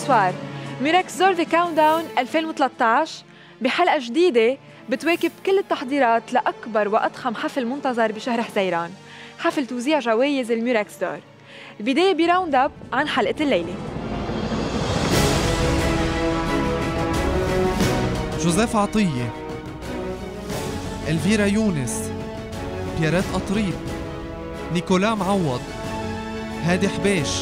بونسوار، ميراكس دور ذا كاونت داون 2013 بحلقة جديدة بتواكب كل التحضيرات لأكبر وأضخم حفل منتظر بشهر حزيران، حفل توزيع جوائز الميراكس دور. البداية براوند اب عن حلقة الليلة. جوزيف عطية، الفيرا يونس، بيارات قطريب، نيكولا معوض، هادي حبيش،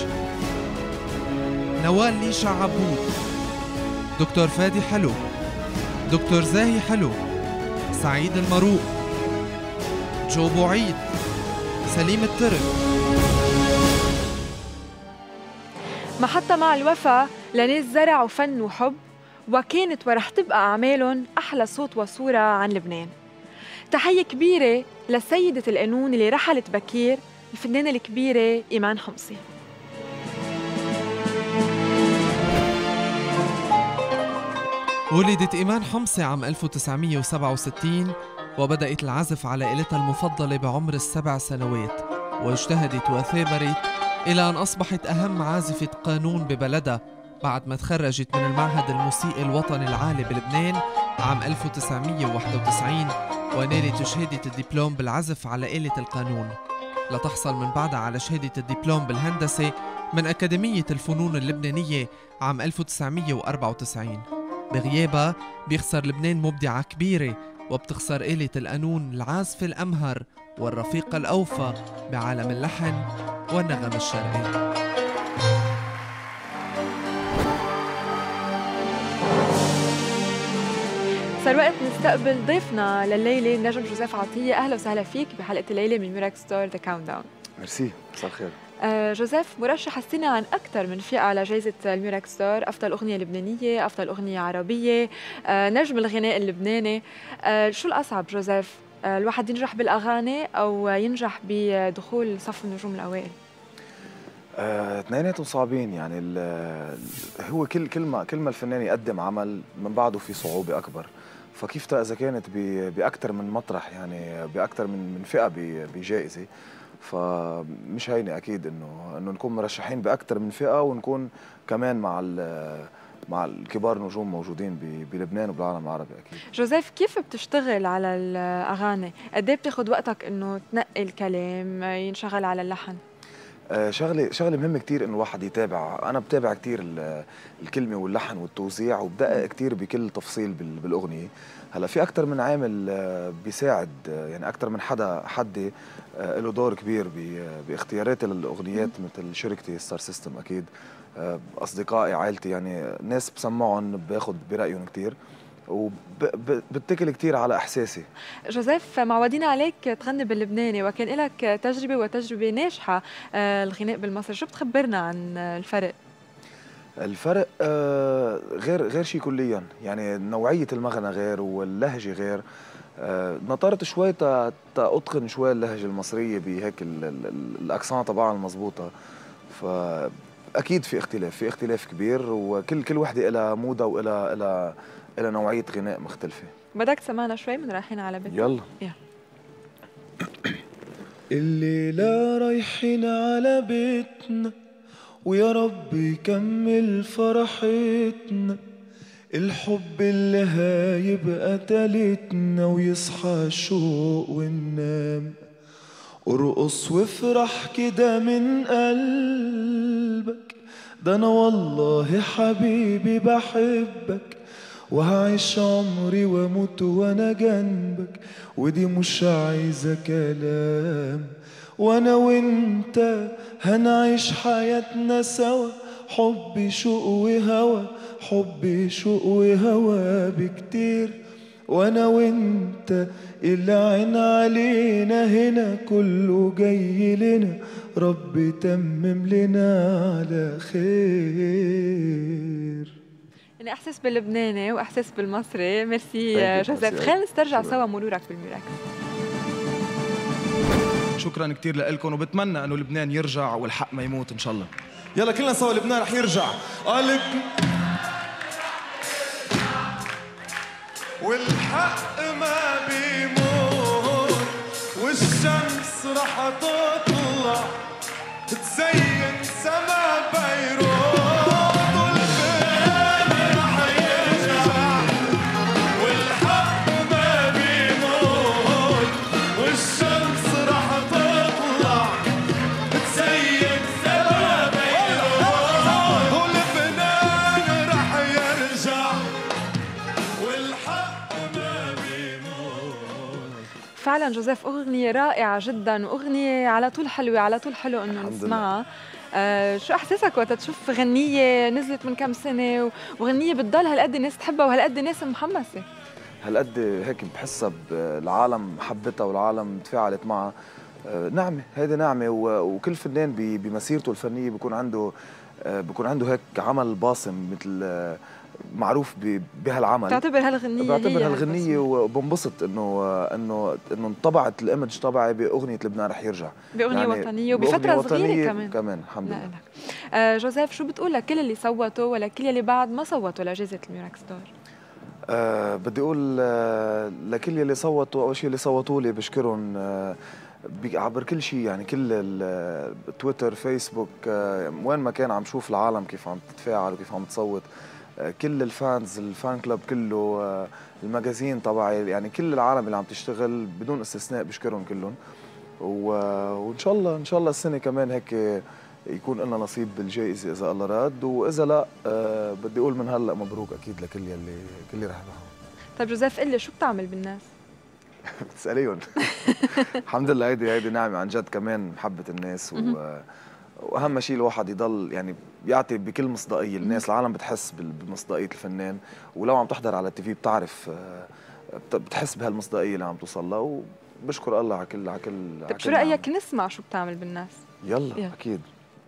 نوال ليشا عبود، دكتور فادي حلو، دكتور زاهي حلو، سعيد المروق، جو بوعيد، سليم الترك. محطة مع الوفا لناس زرعوا فن وحب، وكانت ورح تبقى أعمالهم أحلى صوت وصورة عن لبنان. تحية كبيرة لسيدة القانون اللي رحلت بكير، الفنانة الكبيرة إيمان حمصي. ولدت إيمان حمصي عام 1967 وبدأت العزف على آلتها المفضلة بعمر 7 سنوات، واجتهدت وثابرت إلى أن أصبحت أهم عازفة قانون ببلدها بعد ما تخرجت من المعهد الموسيقي الوطني العالي بلبنان عام 1991 ونالت شهادة الدبلوم بالعزف على آلة القانون، لتحصل من بعدها على شهادة الدبلوم بالهندسة من أكاديمية الفنون اللبنانية عام 1994. بغيابها بيخسر لبنان مبدعة كبيرة، وبتخسر آلة القانون العازف الأمهر والرفيق الأوفى بعالم اللحن والنغم الشرقي. صار وقت نستقبل ضيفنا لليلة النجم جوزيف عطية. أهلا وسهلا فيك بحلقة الليلة من ميراكس دور ذا كاونت داون. ميرسي، مساء الخير. جوزيف، مرشح السنة عن أكثر من فئة على جائزة الميراكس دور، أفضل أغنية لبنانية، أفضل أغنية عربية، نجم الغناء اللبناني. شو الأصعب جوزيف؟ الواحد ينجح بالأغاني أو ينجح بدخول صف النجوم الأوائل؟ اثنيناتهم صعبين، يعني هو كل ما الفنان يقدم عمل من بعده في صعوبة أكبر، فكيف إذا كانت بأكثر من مطرح، يعني بأكثر من فئة بجائزة، فمش هينة أكيد إنه نكون مرشحين بأكثر من فئة، ونكون كمان مع الكبار نجوم موجودين بلبنان وبالعالم العربي أكيد. جوزيف، كيف بتشتغل على الأغاني؟ قد ايه بتاخذ وقتك إنه تنقي الكلام، ينشغل على اللحن؟ شغله مهمه كثير انه الواحد يتابع. انا بتابع كثير الكلمه واللحن والتوزيع، وبدقق كثير بكل تفصيل بالاغنيه. هلا في اكثر من عامل بيساعد، يعني اكثر من حد له دور كبير باختياراتي للاغنيات، مثل شركتي ستار سيستم اكيد، اصدقائي، عائلتي، يعني ناس بسمعهم باخذ برايهم كثير، وبتكل كثير على احساسي. جوزيف، معودين عليك تغني باللبناني، وكان لك تجربه ناجحه الغناء بالمصري، شو بتخبرنا عن الفرق؟ الفرق غير شيء كليا، يعني نوعيه المغنى غير واللهجه غير. نطرت شوي اتقن شوي اللهجه المصريه بهيك الاكسان تبعها المضبوطه، فاكيد في اختلاف كبير، وكل وحده لها مودها والى نوعيه غناء مختلفه. بدك تسمعنا شوي من رايحين على بيتنا؟ يلا. الليلة رايحين على بيتنا، ويا رب يكمل فرحتنا، الحب اللي هيبقى تالتنا، ويصحى الشوق وننام. ارقص وافرح كده من قلبك، ده انا والله حبيبي بحبك، وهعيش عمري واموت وانا جنبك، ودي مش عايزة كلام. وانا وانت هنعيش حياتنا سوا، حب شوق وهوى، حب شوق وهوى بكتير. وانا وانت العين علينا هنا، كله جاي لنا، رب تمم لنا على خير. يعني احساس باللبناني واحساس بالمصري. ميرسي جوزيف. خلينا نسترجع سوا مرورك بالميراكس. شكرا كثير لكم، وبتمنى انه لبنان يرجع والحق ما يموت ان شاء الله. يلا كلنا سوا، لبنان رح يرجع. والحق ما بيموت، والشمس رح تطلع تزين سما بيروت، فعلا جوزيف أغنية رائعة جدا، وأغنية على طول حلوة، على طول حلو إنه نسمعها. شو إحساسك وقت تشوف غنية نزلت من كم سنة وغنية بتضل هالقد الناس تحبها وهالقد الناس محمسة؟ هالقد هيك بحسها العالم حبتها والعالم تفاعلت معها. نعمة، هيدي نعمة، وكل فنان بمسيرته الفنية بيكون عنده هيك عمل باصم، مثل معروف بهالعمل. بعتبر هالغنية وبنبسط انه انطبعت الايمج تبعي باغنيه لبنان رح يرجع، باغنيه يعني وطنيه وبفتره صغيره كمان الحمد لله. جوزيف، شو بتقول لكل اللي صوتوا ولا كل اللي بعد ما صوتوا لجائزه الميوزك ستار؟ بدي اقول لكل اللي صوتوا، اول شيء اللي صوتوا لي بشكرهم عبر كل شيء، يعني كل تويتر، فيسبوك، وين ما كان عم شوف العالم كيف عم تتفاعل وكيف عم تصوت، كل الفانز، الفان كلاب كله، المجازين تبعي، يعني كل العالم اللي عم تشتغل بدون استثناء بشكرهم كلهم. وان شاء الله السنه كمان هيك يكون لنا نصيب بالجائزه اذا الله راد، واذا لا بدي اقول من هلا مبروك اكيد لكل اللي رح معهم. طيب جوزيف، قل لي شو بتعمل بالناس؟ بتساليهم. الحمد لله، هيدي نعمه عن جد، كمان محبه الناس واهم شيء الواحد يضل يعني يعطي بكل مصداقيه. الناس العالم بتحس بمصداقيه الفنان، ولو عم تحضر على التي في بتعرف، بتحس بهالمصداقيه اللي عم توصل لها، وبشكر الله على كل طيب شو رايك نسمع شو بتعمل بالناس؟ يلا. اكيد.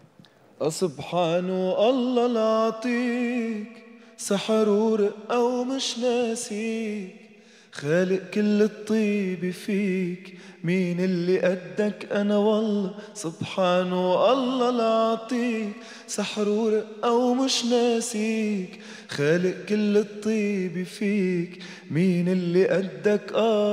سبحان الله العطيك، سحر ورقة ومش ناسيك، خالق كل الطيب فيك، مين اللي قدك أنا والله. سبحان الله العطيك، سحر ورقة ومش ناسيك، خالق كل الطيب فيك، مين اللي قدك.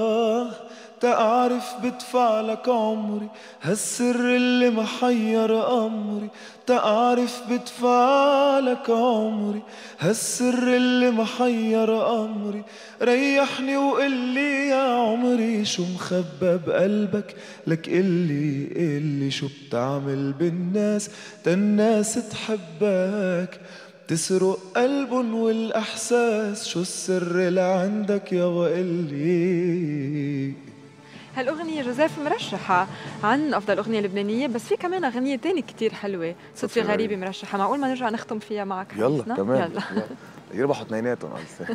تعرف بدفع لك عمري، هالسر اللي محير أمري، تعرف بدفع لك عمري، هالسر اللي محير أمري، ريحني وقلي يا عمري شو مخبى بقلبك، لك قلي شو بتعمل بالناس تالناس تحبك، تسرق قلبن والأحساس، شو السر اللي عندك يا وقلي. هالأغنية جوزيف مرشحة عن أفضل أغنية لبنانية، بس في كمان أغنية تانية كتير حلوة، صدفة غريبة مرشحة. معقول ما نرجع نختم فيها معك حديثنا؟ يلا كمان. يلا يربحوا اثنيناتهم.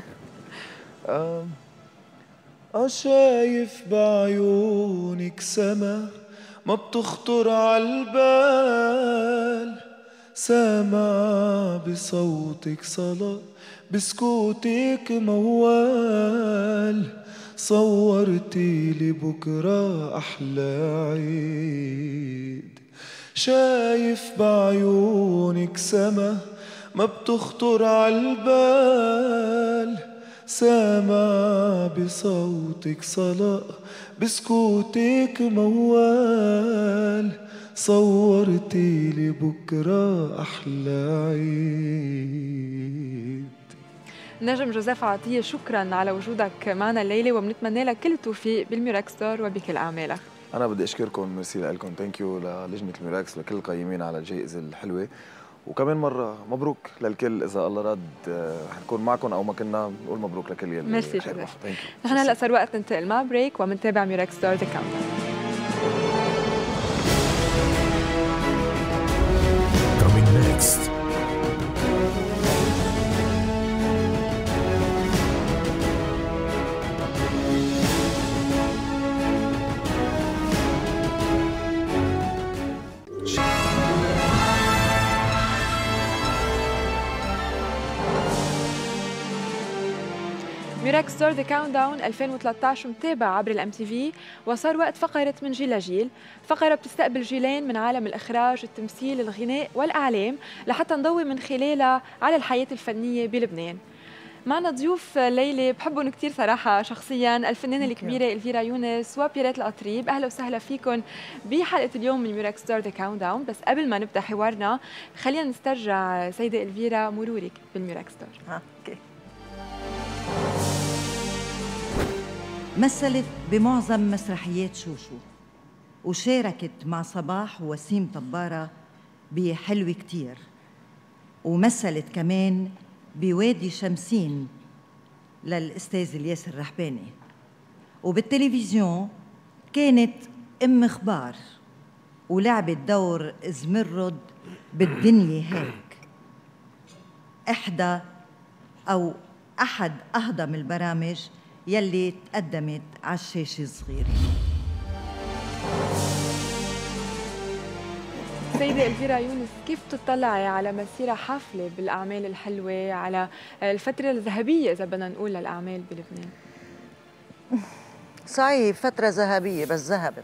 شايف بعيونك سما ما بتخطر عالبال، سامع بصوتك صلاة بسكوتك موال، صورتي لي بكرة أحلى عيد. شايف بعيونك سما ما بتخطر عالبال، سامع بصوتك صلاة بسكوتك موال، صورتي لي بكرة أحلى عيد. نجم جوزيف عطية، شكرا على وجودك معنا الليلة، وبنتمنى لك كل التوفيق بالميوزك ستار وبكل أعمالك. أنا بدي أشكركم، ميرسي لكم، ثانك يو للجنة الميوزك، لكل القيمين على الجائزة الحلوة، وكمان مرة مبروك للكل. إذا الله راد حنكون معكم أو ما كنا، نقول مبروك لكل يلي. ميرسي جوزيف. نحن هلا صار وقت ننتقل مع بريك ومنتابع ميوزك ستار ذا كاونتداون. ميوزك ستار ذا كاونتداون 2013 متابع عبر الام تي في، وصار وقت فقره من جيل لجيل، فقره بتستقبل جيلين من عالم الاخراج، التمثيل، الغناء والاعلام، لحتى نضوي من خلالها على الحياه الفنيه بلبنان. معنا ضيوف ليلى بحبهم كثير صراحه شخصيا، الفنانه الكبيره الفيرا يونس وبيرات القطريب. اهلا وسهلا فيكم بحلقه اليوم من ميوزك ستار ذا كاونتداون. بس قبل ما نبدا حوارنا خلينا نسترجع سيده الفيرا مرورك بالميوزك ستار. اوكي. مثلت بمعظم مسرحيات شوشو، وشاركت مع صباح ووسيم طبارة بحلوة كتير، ومثلت كمان بوادي شمسين للأستاذ الياس الرحباني. وبالتلفزيون كانت أم إخبار ولعبت دور زمرد بالدنيا هيك، أحد أهضم البرامج يلي تقدمت على الشاشة الصغيرة. سيدة إلفيرا يونس، كيف تطلعي على مسيرة حافلة بالأعمال الحلوة، على الفترة الذهبية إذا بدنا نقول للأعمال بلبنان؟ صحيح فترة ذهبية بس ذهبت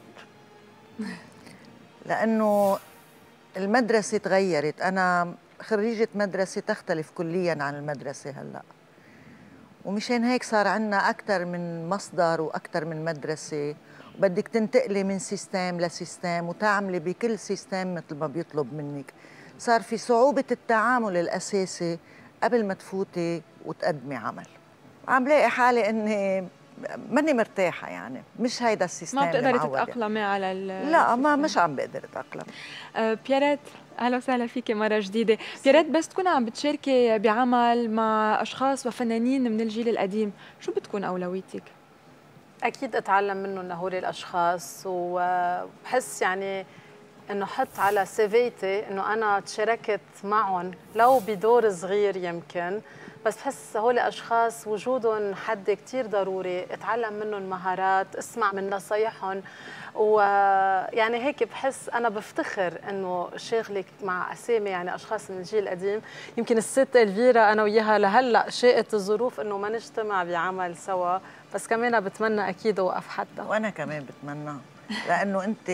لأنه المدرسة تغيرت. أنا خريجة مدرسة تختلف كلياً عن المدرسة هلأ، ومشان هيك صار عنا أكثر من مصدر وأكثر من مدرسة، وبدك تنتقلي من سيستم لسيستم وتعملي بكل سيستم مثل ما بيطلب منك. صار في صعوبة التعامل الأساسي قبل ما تفوتي وتقدمي عمل. عم لاقي حالي إني ماني مرتاحة، يعني مش هيدا السيستم ما بتقدري اللي معودة. تتأقلمي على لا ما مش عم بقدر أتأقلم. بيارات، اهلا وسهلا فيكي مره جديده. بيارات، بس تكوني عم بتشاركي بعمل مع اشخاص وفنانين من الجيل القديم، شو بتكون اولويتك؟ اكيد اتعلم منهم لهول الاشخاص، وبحس يعني انه حط على سيفيتي انه انا تشاركت معهم لو بدور صغير يمكن، بس بحس هول الاشخاص وجودهم حد كثير ضروري، اتعلم منهم مهارات، اسمع من نصايحهم، ويعني هيك بحس انا بفتخر انه شاغلك مع اسامي يعني اشخاص من الجيل القديم. يمكن الست الفيرا انا وياها لهلا شاءت الظروف انه ما نجتمع بعمل سوا، بس كمان بتمنى اكيد اوقف حتى. وانا كمان بتمنى، لانه انت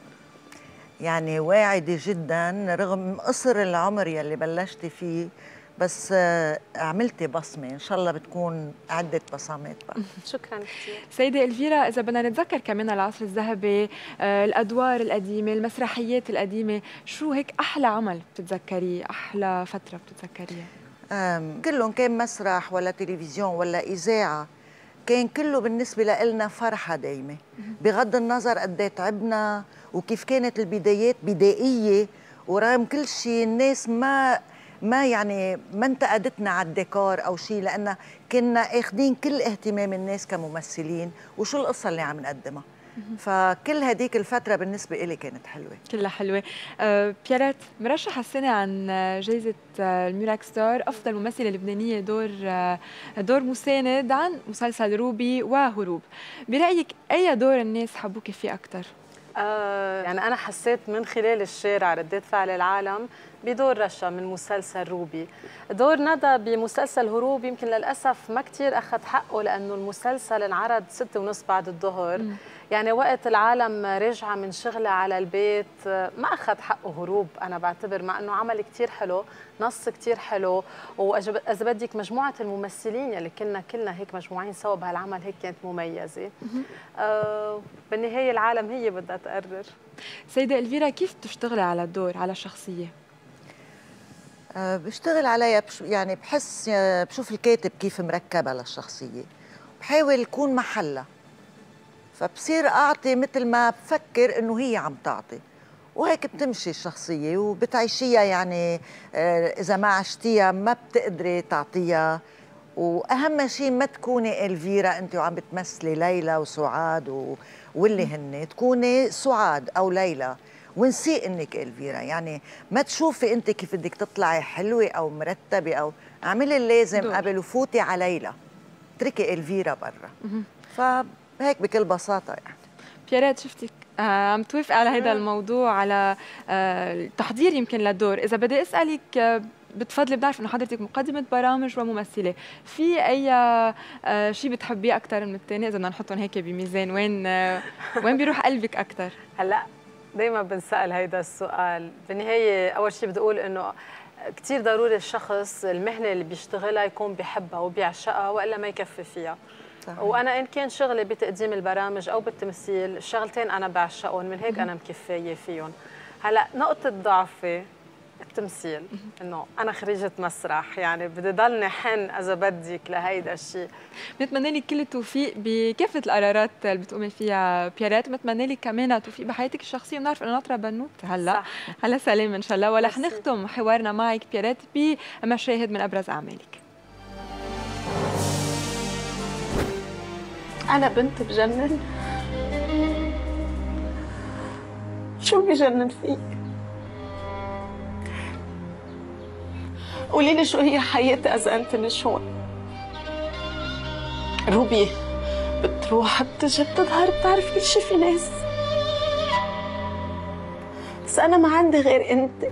يعني واعده جدا رغم قصر العمر يلي بلشتي فيه، بس عملتي بصمه، ان شاء الله بتكون عده بصمات بقى. شكرا كثير. سيدة إلفيرا، إذا بدنا نتذكر كمان العصر الذهبي، الأدوار القديمة، المسرحيات القديمة، شو هيك أحلى عمل بتتذكريه، أحلى فترة بتتذكريها؟ كلهم، كان مسرح ولا تلفزيون ولا إذاعة، كان كله بالنسبة لنا فرحة دايمة، بغض النظر قد تعبنا وكيف كانت البدايات بدائية، ورغم كل شيء الناس ما يعني ما انتقدتنا على الديكور أو شيء، لأن كنا اخذين كل اهتمام الناس كممثلين وشو القصة اللي عم نقدمها. فكل هديك الفترة بالنسبة إلي كانت حلوة، كلها حلوة. بيارات، مرشحة السنة عن جائزة الميراك ستار أفضل ممثلة لبنانية دور مساند عن مسلسل روبي وهروب. برأيك أي دور الناس حبوكي فيه أكثر؟ يعني أنا حسيت من خلال الشارع ردات فعل العالم بدور رشا من مسلسل روبي. دور ندى بمسلسل هروب يمكن للأسف ما كتير أخذ حقه، لأنه المسلسل انعرض 6:30 بعد الظهر، يعني وقت العالم راجعة من شغلة على البيت، ما أخذ حقه هروب أنا بعتبر، مع أنه عمل كتير حلو، نص كتير حلو، وإذا بدك مجموعة الممثلين يلي كلنا هيك مجموعين سوا بهالعمل هيك كانت مميزة. بالنهاية العالم هي بدها تقرر. سيدة إلفيرا، كيف بتشتغلي على الدور، على الشخصية؟ بشتغل عليها يعني بحس بشوف الكاتب كيف مركبها للشخصية، بحاول أكون محلها، فبصير أعطي مثل ما بفكر إنه هي عم تعطي، وهيك بتمشي الشخصية وبتعيشيها. يعني إذا ما عشتيها ما بتقدري تعطيها. وأهم شيء ما تكوني إلفيرا أنت وعم بتمثلي ليلى وسعاد واللي هن، تكوني سعاد أو ليلى ونسي انك الفيرا. يعني ما تشوفي انت كيف بدك تطلعي حلوه او مرتبه، او اعملي اللازم قبل وفوتي على ليلى، اتركي الفيرا برا. فهيك بكل بساطه. يعني بيارات، شفتك عم توافقي على هذا الموضوع، على التحضير يمكن للدور. اذا بدي اسالك، بتفضلي، بنعرف انه حضرتك مقدمه برامج وممثله، في اي شيء بتحبيه اكثر من الثاني؟ اذا بدنا نحطهم هيك بميزان، وين بيروح قلبك اكثر؟ هلا دايما بنسأل هيدا السؤال. بالنهاية أول شيء بدي أقول إنه كتير ضروري الشخص المهنة اللي بيشتغلها يكون بيحبها وبيعشقها، وإلا ما يكفي فيها. صحيح. وأنا إن كان شغلي بتقديم البرامج أو بالتمثيل، الشغلتين أنا بعشقهم، من هيك أنا مكفية فيهم. هلا نقطة ضعفي التمثيل، انه انا خريجه مسرح، يعني بدي ضلني حن اذا بدك لهيدا الشيء. بنتمنى لك كل التوفيق بكافه القرارات اللي بتقومي فيها بيارات، وبتمنى لك كمان توفيق بحياتك الشخصيه. بنعرف انه ناطره بنوت هلا سلام ان شاء الله، ورح نختم حوارنا معك بيارات بمشاهد من ابرز اعمالك. أنا بنت بجنن؟ شو بجنن فيك؟ قولي لي شو هي حياتي إذا أنت مش هون؟ روبي بتروح بتجي بتظهر بتعرف كل شي في ناس، بس أنا ما عندي غير أنت.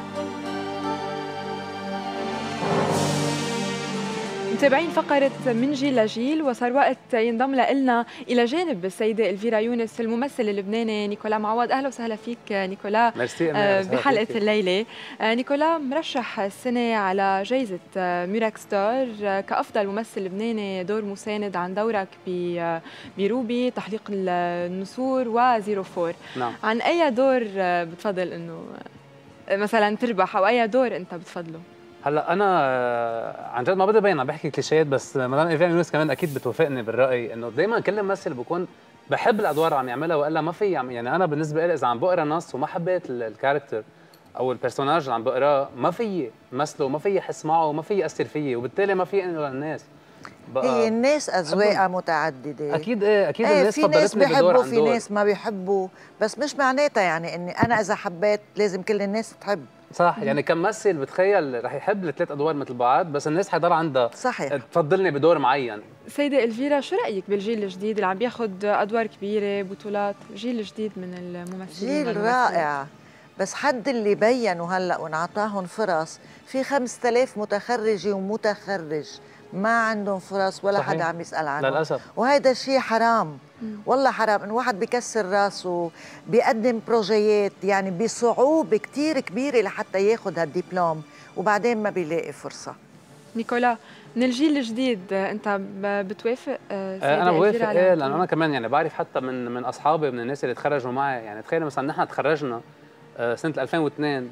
متابعين فقرة من جيل لجيل، وصار وقت ينضم لنا إلى جانب السيدة إلفيرا يونس الممثل اللبناني نيكولا معوض. أهلا وسهلا فيك نيكولا بحلقة الليلة. نيكولا مرشح السنة على جائزة ميراك ستار كأفضل ممثل لبناني دور مساند عن دورك بروبي، تحليق النسور وزيرو فور. نعم. عن أي دور بتفضل إنه مثلا تربح، أو أي دور أنت بتفضله؟ هلا انا عن جد ما بدي ابين عم بحكي كليشيات، بس مدام إلفيرا يونس كمان اكيد بتوافقني بالراي انه دائما كل ممثل بكون بحب الادوار اللي عم يعملها، والا ما في يعني انا بالنسبه لي اذا عم بقرا نص وما حبيت الكاركتر او البرسوناج اللي عم بقراه ما في مثله، ما في احس معه، وما في ياثر فيي، وبالتالي ما في انه للناس. هي الناس اذواقها متعدده. اكيد اكيد الناس في ناس فضلتني بدور عن في ناس ما بيحبوا، بس مش معناتها يعني اني انا اذا حبيت لازم كل الناس تحب. صح، يعني كممثل بتخيل رح يحب الثلاث ادوار مثل بعض، بس الناس حيضل عندها صحيح تفضلني بدور معين. سيدة إلفيرا، شو رأيك بالجيل الجديد اللي عم بياخذ أدوار كبيرة بطولات، جيل جديد من الممثلين؟ جيل رائع، بس حد اللي بينوا هلا وانعطاهم فرص، في 5000 متخرجة ومتخرج ما عندهم فرص ولا حدا عم يسأل عنهم للأسف، وهذا شيء حرام. والله حرام إن واحد بيكسر راسه بيقدم بروجيات يعني بصعوبة كتير كبيرة لحتى ياخذ هالدبلوم وبعدين ما بيلاقي فرصة. نيكولا، من الجيل الجديد انت بتوافق؟ انا بوافق ايه، لانه انا كمان يعني بعرف حتى من اصحابي من الناس اللي تخرجوا معي. يعني تخيل مثلا نحن تخرجنا سنه 2002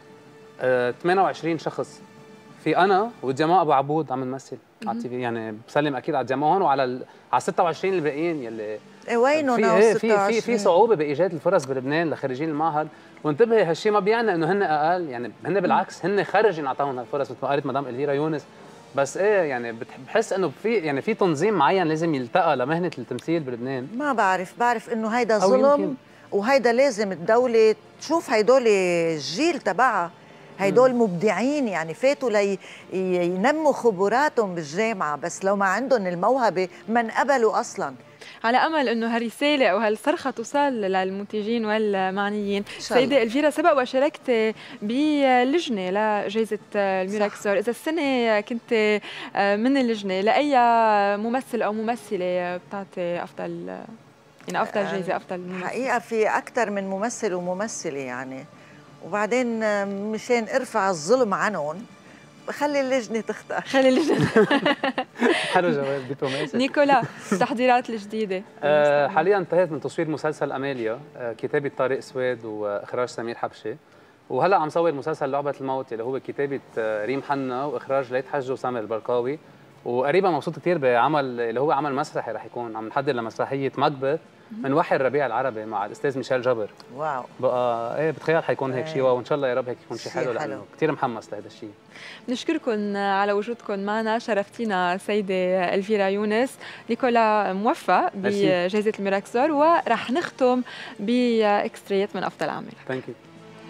28 شخص، في انا والجماعه ابو عبود عم نمثل على التي في. يعني بسلم اكيد على الجماعه هون وعلى على 26 الباقيين يلي وينهم في صعوبه بايجاد الفرص بلبنان لخريجين المعهد. وانتبهي هالشيء ما بيعني انه هن اقل، يعني هن بالعكس هن خرجين اعطاهم هالفرص مثل ما قالت مدام إلفيرا يونس. بس ايه يعني بحس انه في تنظيم معين لازم يلتقى لمهنه التمثيل بلبنان. ما بعرف انه هيدا ظلم، وهيدا لازم الدوله تشوف هيدول الجيل تبعها، هيدول مبدعين يعني فاتوا لينموا خبراتهم بالجامعه، بس لو ما عندهم الموهبه ما انقبلوا اصلا. على امل انه هالرساله او هالصرخه توصل للمنتجين والمعنيين. سيده إلفيرا، سبق وشاركت بلجنه لجائزه الميراك ستار، اذا السنه كنت من اللجنه، لاي ممثل او ممثله بتعطي افضل يعني افضل جائزه افضل ممثل؟ حقيقه في اكثر من ممثل وممثله يعني، وبعدين مشان ارفع الظلم عنهم خلي اللجنه تختار. خلي اللجنه حلو جواب دبلوماسي. نيكولا، التحضيرات الجديده حاليا انتهيت من تصوير مسلسل اماليا، كتابه طارق سواد واخراج سمير حبشه، وهلا عم صور مسلسل لعبه الموت اللي هو كتابه ريم حنا واخراج ليث حج وسامر البرقاوي. وقريبا مبسوط كثير بعمل اللي هو عمل مسرحي رح يكون عم نحضر لمسرحيه مكبت من وحي الربيع العربي مع الاستاذ ميشيل جبر. واو، بقى ايه بتخيل حيكون هيك شيء، وان شاء الله يا رب هيك يكون شيء حلو، لانه كثير محمس لهذا الشيء. بنشكركم على وجودكم معنا، شرفتينا سيده إلفيرا يونس. نيكولا، موفق بجائزه الميراك ستار، ورح نختم باكستريات من افضل اعمال. ثانك يو.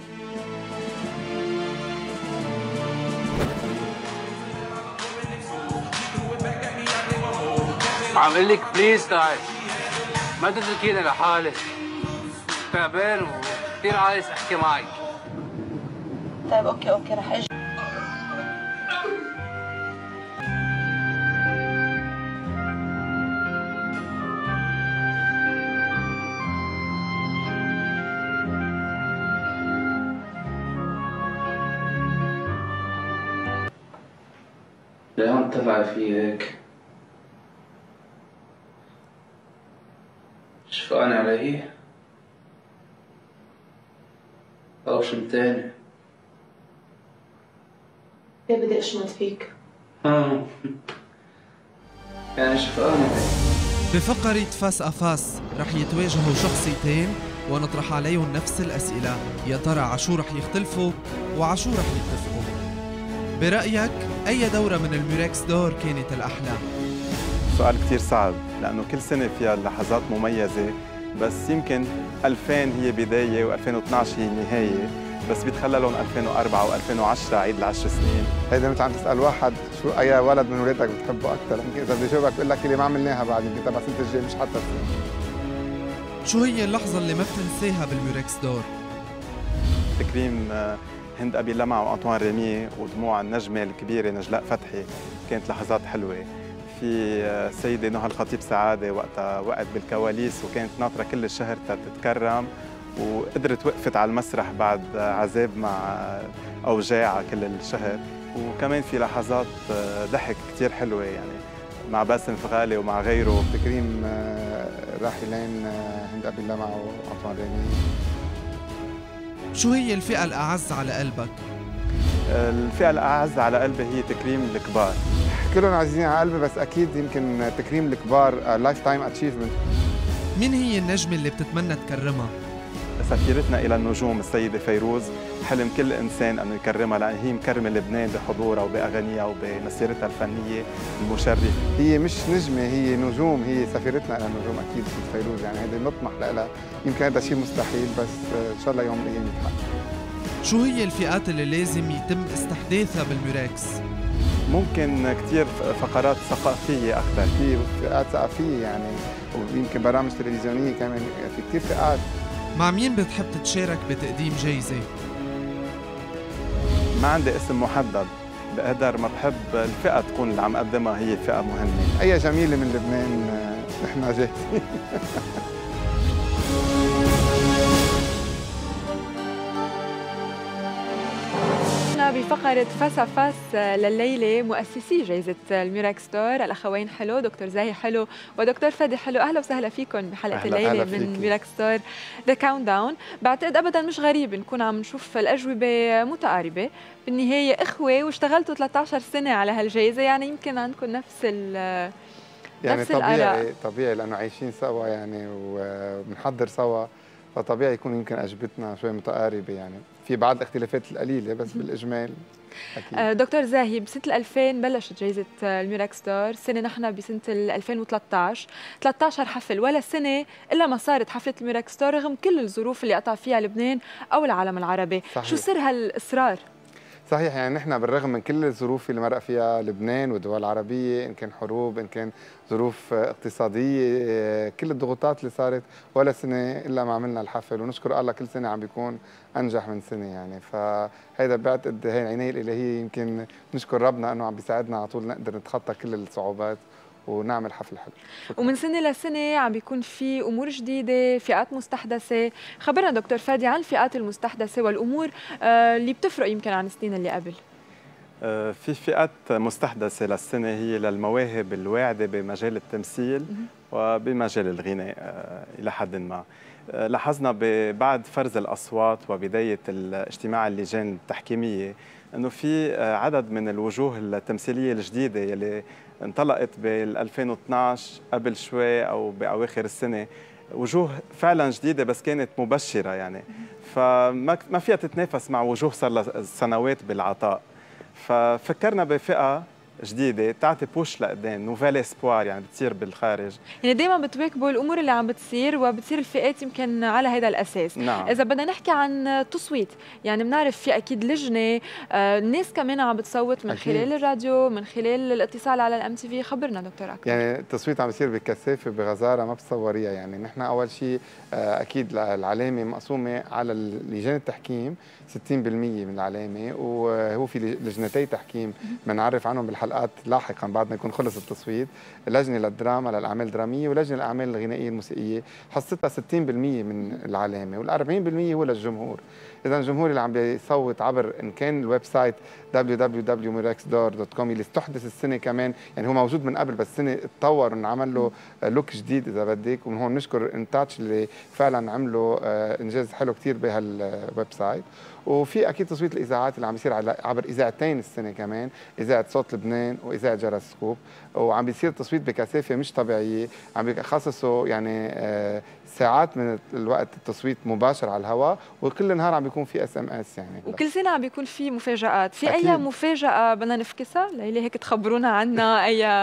عم اقول لك بليز تعال، ما تتركيني لحالي، تعبان وكثير عايز احكي معك. طيب اوكي رح اجي. ليه عم تطلعي في هيك؟ شفقانة علي؟ أو شي تاني؟ ليه بدي أشمت فيك؟ يعني شفقانة. بفقرة فاس أفاس رح يتواجهوا شخصيتين ونطرح عليهم نفس الأسئلة، يا ترى عشو رح يختلفوا وعشو رح يتفقوا؟ برأيك أي دورة من الميراك ستار كانت الأحلى؟ سؤال كتير صعب لأنه كل سنة فيها لحظات مميزة، بس يمكن 2000 هي بداية و2012 هي نهاية، بس بيتخللهم 2004 و2010 عيد ال10 سنين. هيدا مثل عم تسأل واحد شو أي ولد من ولادك بتحبه أكثر، يمكن إذا بده يجاوبك بيقول لك اللي ما عملناها بعد، يمكن تبع السنة الجاية مش حتى السنة. شو هي اللحظة اللي ما بتنساها بالميوركس دور؟ تكريم هند أبي لمع وأنطوان ريمي ودموع النجمة الكبيرة نجلاء فتحي، كانت لحظات حلوة. في سيدة نهى الخطيب سعادة وقتها وقت بالكواليس وكانت ناطرة كل الشهر تتكرم، وقدرت وقفت على المسرح بعد عذاب مع أوجاع كل الشهر. وكمان في لحظات ضحك كتير حلوة يعني مع باسم فغالي ومع غيره. تكريم راحلين هند أبي لمع وأنطوان ريمي. شو هي الفئة الأعز على قلبك؟ الفئة الأعز على قلبي هي تكريم الكبار. كلهم عزيزين على قلبي، بس أكيد يمكن تكريم الكبار لايف تايم اتشيفمنت. مين هي النجمة اللي بتتمنى تكرمها؟ سفيرتنا إلى النجوم السيدة فيروز، حلم كل إنسان أنه يكرمها لأن هي مكرمة لبنان بحضورها وبأغانيها وبمسيرتها الفنية المشرفة. هي مش نجمة، هي نجوم، هي سفيرتنا إلى النجوم أكيد فيروز، يعني هذا نطمح لها. يمكن هذا شيء مستحيل بس إن شاء الله يوم من الأيام يتحقق. شو هي الفئات اللي لازم يتم استحداثها بالميوركس؟ ممكن كثير فقرات ثقافية أكثر. في فئات ثقافية يعني، ويمكن برامج تلفزيونية كمان، في كثير فئات. مع مين بتحب تتشارك بتقديم جايزة؟ ما عندي اسم محدد، بقدر ما بحب الفئة تكون اللي عم قدمها هي فئة مهمة. أي جميلة من لبنان نحن جاهزين. بفقرة فاسا فاس لليلة مؤسسي جائزة الميوركس دور الأخوين حلو، دكتور زاهي حلو ودكتور فادي حلو. أهلا وسهلا فيكم بحلقة الليلة من ميوركس دور ذا كاونت داون. بعتقد أبدا مش غريب نكون عم نشوف الأجوبة متقاربة، بالنهاية إخوة واشتغلتوا 13 سنة على هالجائزة، يعني يمكن عندكم نفس يعني نفس الآراء. طبيعي لأنه عايشين سوا يعني وبنحضر سوا، فطبيعي يكون يمكن أجوبتنا شوي متقاربة، يعني في بعض الاختلافات القليلة بس بالإجمال أكيد. دكتور زاهي، بسنة 2000 بلشت جائزة الميوركس دور، السنة نحن بسنة 2013 13 حفل، ولا سنة إلا ما صارت حفلة الميوركس دور رغم كل الظروف اللي قطع فيها لبنان أو العالم العربي. صحيح. شو سر هالإصرار؟ صحيح، يعني نحن بالرغم من كل الظروف اللي مرق فيها لبنان والدول العربية، إن كان حروب، إن كان ظروف اقتصادية، كل الضغوطات اللي صارت، ولا سنة إلا ما عملنا الحفل، ونشكر الله كل سنة عم بيكون أنجح من سنة يعني. فهيدا بعتقد هي العناية الإلهية، يمكن نشكر ربنا أنه عم بيساعدنا على طول نقدر نتخطى كل الصعوبات ونعمل حفل حلو. ومن سنة لسنة عم بيكون في أمور جديدة، فئات مستحدثة. خبرنا دكتور فادي عن الفئات المستحدثة والأمور اللي بتفرق يمكن عن السنين اللي قبل. في فئات مستحدثة للسنة هي للمواهب الواعدة بمجال التمثيل وبمجال الغناء إلى حد ما. لاحظنا بعد فرز الأصوات وبداية اجتماع اللجان التحكيمية أنه في عدد من الوجوه التمثيلية الجديدة يلي انطلقت بال 2012 قبل شوي أو بأواخر السنة، وجوه فعلا جديدة بس كانت مبشرة يعني، فما فيها تتنافس مع وجوه صار لها سنوات بالعطاء. ففكرنا بفئة جديدة تعطي بوش لقدام، نوفيل اسبوار يعني بتصير بالخارج. يعني دائما بتواكبوا الامور اللي عم بتصير وبتصير الفئات يمكن على هذا الاساس. نعم. اذا بدنا نحكي عن تصويت، يعني بنعرف في اكيد لجنه، الناس كمان عم بتصوت من أكيد. خلال الراديو، من خلال الاتصال على الام تي في. خبرنا دكتور اكثر. يعني التصويت عم بيصير بكثافه بغزاره ما بتصوريها. يعني نحن اول شيء اكيد العلامه مقسومه على لجان التحكيم 60% من العلامه، وهو في لجنتي تحكيم بنعرف عنهم بالحلقات لاحقا بعد ما يكون خلص التصويت. لجنه للدراما للاعمال الدراميه ولجنه للاعمال الغنائيه الموسيقيه، حصتها 60% من العلامه، وال40% هو للجمهور. اذا الجمهور اللي عم بيصوت عبر ان كان الويب سايت www.murexdor.com اللي استحدث السنه كمان، يعني هو موجود من قبل بس السنه اتطور وانعمل له لوك جديد اذا بدك، ومن هون نشكر انتاتش اللي فعلا عملوا انجاز حلو كثير بهالويب سايت. وفي اكيد تصويت الاذاعات اللي عم بيصير عبر اذاعتين السنه كمان، اذاعه صوت لبنان واذاعه جرس سكوب، وعم بيصير تصويت بكثافه مش طبيعيه. عم بيخصصوا يعني ساعات من الوقت التصويت مباشر على الهواء، وكل نهار عم بيكون في SMS يعني. وكل سنه عم بيكون في مفاجآت. في أكيد. اي مفاجاه بدنا نفكسها ليلى هيك تخبرونا عنها؟ اي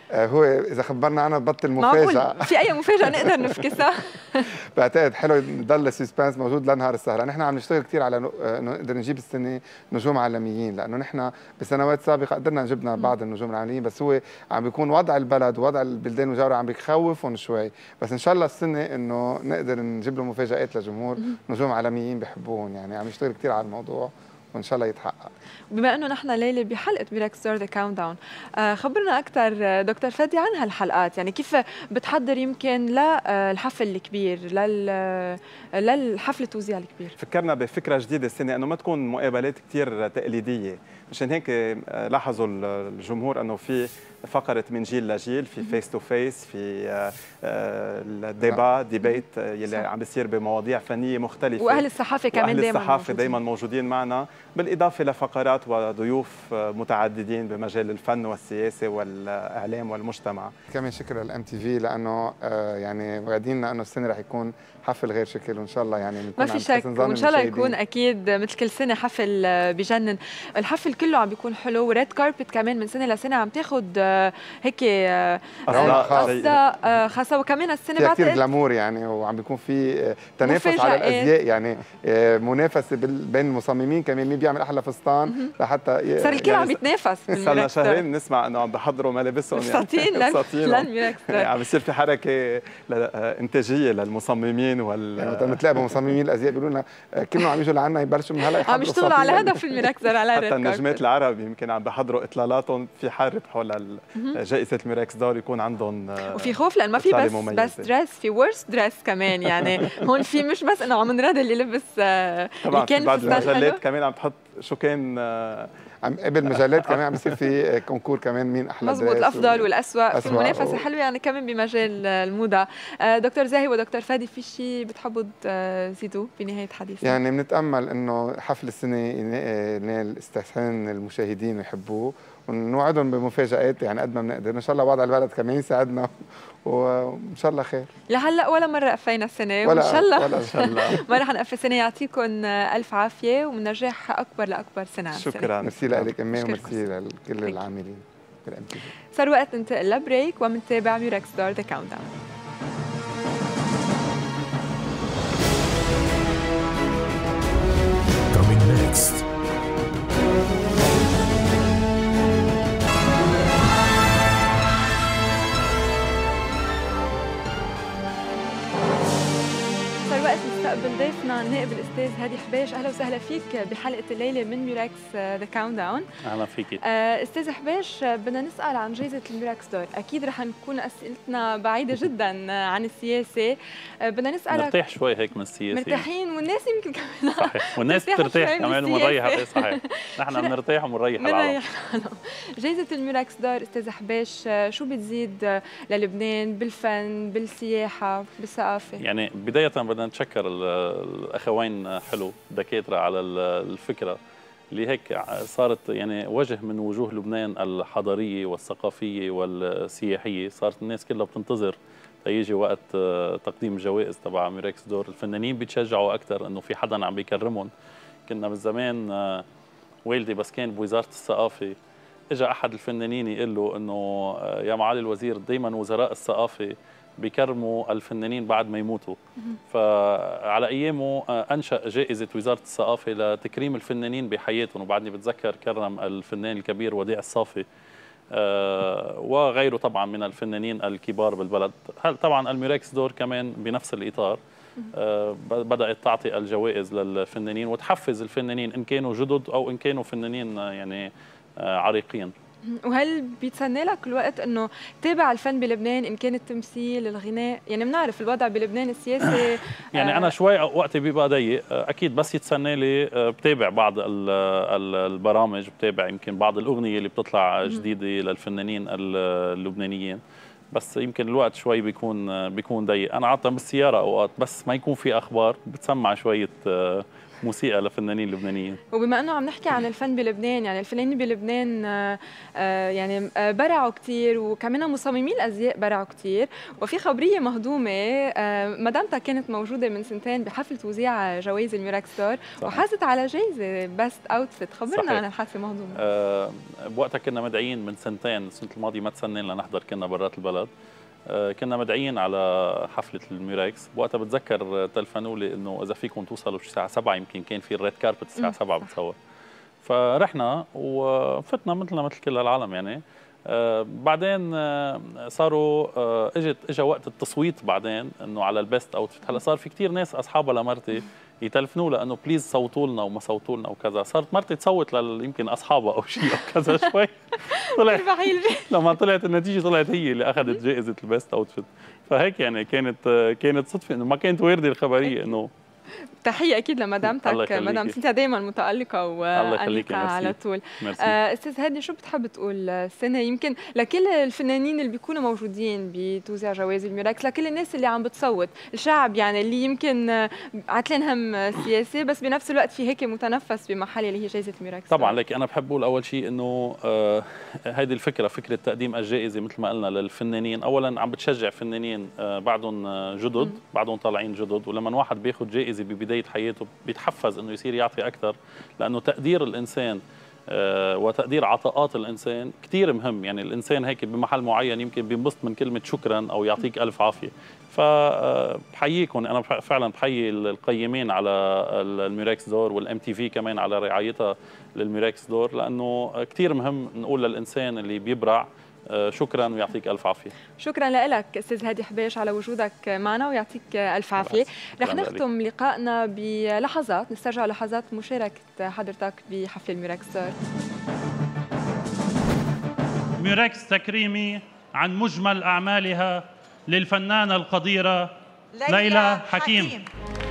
هو اذا خبرنا عنها بطل معقول مفاجاه. في اي مفاجاه نقدر نفكسها؟ بعتقد حلو يضل السسبانس موجود لنهار السهره. نحن عم نشتغل كثير على انه نقدر نجيب السنه نجوم عالميين، لانه نحن بسنوات سابقه قدرنا جبنا بعض النجوم العالميين، بس هو عم بيكون وضع البلد ووضع البلدان المجاوره عم بيخوفهم شوي. بس ان شاء الله السنه انه نقدر نجيب له مفاجات للجمهور، نجوم عالميين بحبوهم. يعني عم نشتغل كثير على الموضوع وان شاء الله يتحقق. بما انه نحن ليله بحلقه ميراكل ستار ذا كاونت داون، خبرنا اكثر دكتور فادي عن هالحلقات، يعني كيف بتحضر يمكن للحفل الكبير، للحفل التوزيع الكبير؟ فكرنا بفكره جديده السنه انه ما تكون مقابلات كثير تقليديه، مشان هيك لاحظوا الجمهور انه في فقره من جيل لجيل، في فيس تو فيس، في الديبا ديبيت يلي عم بيصير بمواضيع فنيه مختلفه، واهل الصحافه كمان دائما موجودين معنا، بالاضافه لفقرات وضيوف متعددين بمجال الفن والسياسه والاعلام والمجتمع. كمان شكرا للام تي في لانه يعني وعدينا انه السنه رح يكون حفل غير شكل، وان شاء الله يعني ما في شك، وان شاء الله يكون اكيد مثل كل سنه حفل بجنن. الحفل كله عم بيكون حلو، وريد كاربت كمان من سنه لسنه عم تاخذ هيك قصه خاصه، وكمان السنه بعد كثير جلامور يعني، وعم بيكون في تنافس على الازياء، يعني منافسه بين المصممين كمان مين بيعمل احلى فستان لحتى صار الكل عم يتنافس. صار لنا شهرين بنسمع انه عم بحضروا ملابسهم فساتين عم بيصير في حركه انتاجيه للمصممين يعني بنتلاقى بمصممين الازياء بيقولوا لنا كلهم عم يجوا لعنا يبلشوا من هلا عم يشتغلوا على هدف الميراكل على حتى النجمات العرب يمكن عم بحضروا اطلالاتهم في حرب حول جائزه الميراكل ستار يكون عندهم، وفي خوف لان ما في بس دريس، في ورست دريس كمان. يعني هون في مش بس انه عم نراد اللي لبس طبعا في بعض المجلات كمان عم تحط شو كان عم قبل مجلات كمان عم بيصير في كونكور كمان مين احلى مزبوط، الافضل والاسوأ في المنافسه حلوه يعني كمان بمجال الموضه. دكتور زاهي ودكتور فادي، في شيء بتحبوا تزيدوا بنهايه حديثنا؟ يعني بنتامل انه حفل السنه ينال استحسان المشاهدين ويحبوه، ونوعدهم بمفاجآت يعني قد ما بنقدر. ان شاء الله وضع البلد كمان يساعدنا، وان شاء الله خير. لهلا ولا مره قفينا السنه، وان شاء الله ما رح نقفل السنه. يعطيكم الف عافيه ومن نجاح اكبر لاكبر سنه. شكرا، ميرسي لك امي، وميرسي لكل العاملين بالام تي في. صار وقت ننتقل لبريك ومنتابع ميراكل ستار ذا كاونت داون. Coming next. نستقبل ضيفنا النائب الاستاذ هادي حباش. اهلا وسهلا فيك بحلقه الليله من ميراكل ذا كاونت داون. اهلا فيكي. استاذ حباش، بدنا نسال عن جائزه الميراكل ستار. اكيد رح نكون اسئلتنا بعيده جدا عن السياسه، بدنا نسالك نرتاح شوي هيك من السياسه، مرتاحين والناس يمكن كمان صحيح، والناس بترتاح كمان ومريحه. صحيح، نحن بنرتاح ومنريح العالم. جائزه الميراكل ستار استاذ حباش شو بتزيد للبنان بالفن، بالسياحه، بالثقافه؟ يعني بدايه بدنا نتشكر الاخوين حلو دكاتره على الفكره اللي هيك صارت يعني وجه من وجوه لبنان الحضاريه والثقافيه والسياحيه. صارت الناس كلها بتنتظر يجي وقت تقديم الجوائز تبع ميراكل ستار. الفنانين بيتشجعوا اكثر انه في حدا عم بيكرمهم. كنا بالزمان والدي بس كان بوزاره الثقافه، اجى احد الفنانين يقول له انه يا معالي الوزير دائما وزراء الثقافه بيكرموا الفنانين بعد ما يموتوا. فعلى ايامه انشا جائزه وزاره الثقافه لتكريم الفنانين بحياتهم، وبعدني بتذكر كرم الفنان الكبير وديع الصافي وغيره طبعا من الفنانين الكبار بالبلد. هل طبعا الميراكل ستار كمان بنفس الاطار بدات تعطي الجوائز للفنانين وتحفز الفنانين ان كانوا جدد او ان كانوا فنانين يعني عريقين. وهل بيتسنى لك الوقت انه تتابع الفن بلبنان ان كان التمثيل، الغناء؟ يعني بنعرف الوضع بلبنان السياسي يعني انا شوي وقتي بيبقى ضيق اكيد، بس يتسنى لي بتابع بعض البرامج، بتابع يمكن بعض الاغنيه اللي بتطلع جديده للفنانين اللبنانيين، بس يمكن الوقت شوي بيكون ضيق. انا عاده بالسياره اوقات بس ما يكون في اخبار بتسمع شويه موسيقى لفنانين لبنانيين. وبما انه عم نحكي عن الفن بلبنان، يعني الفنانين بلبنان يعني برعوا كثير، وكمان مصممين الازياء برعوا كثير. وفي خبريه مهضومه، مدامتها كانت موجوده من سنتين بحفل توزيع جوائز الميراكس دور، وحازت على جائزه بيست اوتفيت. خبرنا صحيح. عن الحادثه المهضومه. بوقتها كنا مدعيين من سنتين، السنه الماضيه ما تسنين لنحضر، كنا برات البلد. كنا مدعيين على حفله الميراكس. وقتها بتذكر تلفنوا لي انه اذا فيكم توصلوا الساعه 7، يمكن كان في الريد كاربت الساعه 7 بتصور. فرحنا وفتنا مثل كل العالم يعني. بعدين صاروا اجى وقت التصويت بعدين انه على البيست اوتفيت. هلا صار في كثير ناس اصحابها لمرتي يتلفنوا لها انه بليز صوتوا لنا وما صوتوا لنا وكذا. صارت مرتي تصوت يمكن اصحابها او شيء او كذا شوي. طلع لما طلعت النتيجه طلعت هي اللي اخذت جائزه البيست اوتفيت. فهيك يعني كانت صدفه انه ما كانت وارده الخبريه انه. تحية أكيد لمدامتك، مدام سنتيا دايما متألقة وأنيقة على طول. أستاذ هادي، شو بتحب تقول السنة يمكن لكل الفنانين اللي بيكونوا موجودين بتوزيع جوائز الميراكس، لكل الناس اللي عم بتصوت، الشعب يعني اللي يمكن عتلين هم سياسي بس بنفس الوقت في هيك متنفس بمحل اللي هي جائزة الميراكس؟ طبعا لك أنا بحب أقول أول شيء إنه هيدي الفكرة، فكرة تقديم الجائزة مثل ما قلنا للفنانين، أولا عم بتشجع فنانين بعدهم جدد، بعدهم طالعين جدد، ولما واحد بياخذ جائزة ببداية حياته بيتحفز انه يصير يعطي اكثر، لانه تقدير الانسان وتقدير عطاءات الانسان كثير مهم. يعني الانسان هيك بمحل معين يمكن بينبسط من كلمه شكرا او يعطيك الف عافيه. فبحييكم، انا فعلا بحيي القيمين على الميراكس دور والام تي في كمان على رعايتها للميراكس دور، لانه كثير مهم نقول للانسان اللي بيبرع شكرا ويعطيك الف عافيه. شكرا لك استاذ هادي حبيش على وجودك معنا ويعطيك الف عافيه. رح نختم لقائنا بلحظات، نسترجع لحظات مشاركه حضرتك بحفل الميراكس دور. ميراكس تكريمي عن مجمل اعمالها للفنانه القديره ليلى حكيم.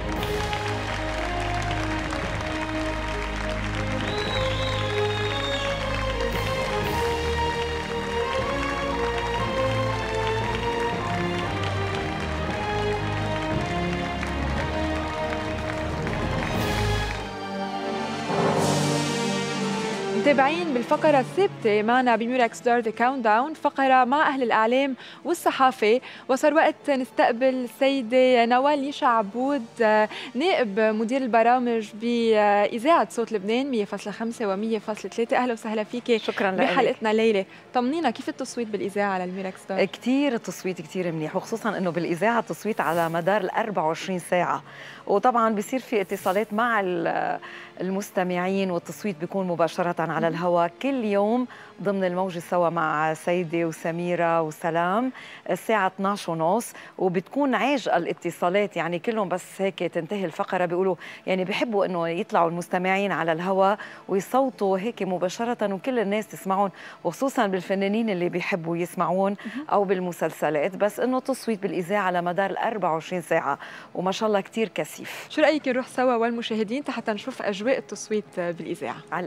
متابعين بالفقرة الثابتة معنا بميراكس دور ذا كاونت داون، فقرة مع أهل الإعلام والصحافة، وصار وقت نستقبل السيدة نوال يشع عبود، نائب مدير البرامج بإذاعة صوت لبنان 100.5 و100.3. أهلا وسهلا فيك. شكرا لك بحلقتنا الليلة. طمنينا كيف التصويت بالإذاعة على الميراكس دور؟ كثير التصويت كثير منيح، وخصوصا إنه بالإذاعة التصويت على مدار 24 ساعة، وطبعا بيصير في اتصالات مع المستمعين، والتصويت بيكون مباشرة على الهواء كل يوم ضمن الموجة سوا مع سيدة وسميرة وسلام الساعة 12:30، وبتكون عاجقة الاتصالات، يعني كلهم بس هيك تنتهي الفقرة بيقولوا يعني بيحبوا انه يطلعوا المستمعين على الهواء ويصوتوا هيك مباشرة وكل الناس تسمعون، وخصوصا بالفنانين اللي بيحبوا يسمعون او بالمسلسلات، بس انه تصويت بالإذاعة على مدار 24 ساعة وما شاء الله كثير كثيف. شو رأيك نروح سوا والمشاهدين حتى نشوف أجواء التصويت بالإذاعة؟ على